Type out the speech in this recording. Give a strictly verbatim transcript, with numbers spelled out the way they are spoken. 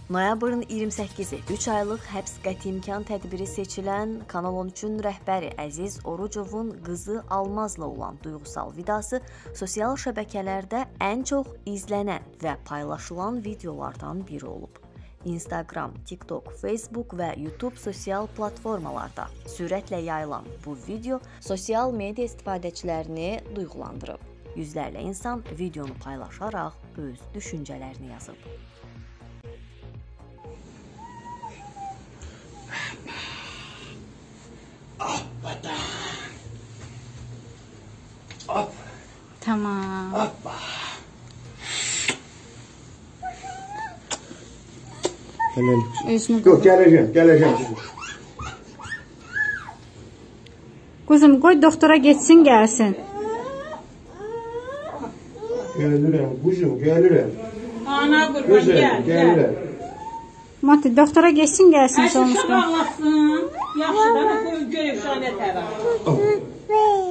Noyabrın iyirmi səkkizi üç aylıq həbs qəti imkan tədbiri seçilən Kanal on üçün rəhbəri Əziz Orucovun qızı Almazla olan duyğusal vidası sosial şəbəkələrdə ən çox izlənən və paylaşılan videolardan biri olub. Instagram, TikTok, Facebook və YouTube sosial platformalarda sürətlə yayılan bu video sosial media istifadəçilərini duyğulandırıb. Yüzlərlə insan videonu paylaşaraq öz düşüncələrini yazıb. Hoppa. Hop. Tamam. Hoppa. Yok, geleceğim, geleceğim. Kuzum, qoy doktora geçsin, gelsin. Gelirim, kuzum, gelirim. Ana kurban, gel, gel. Mati, doktora geçsin, gelsin. Her şey çok ağlasın. Yaxşı da, görüb şanət hər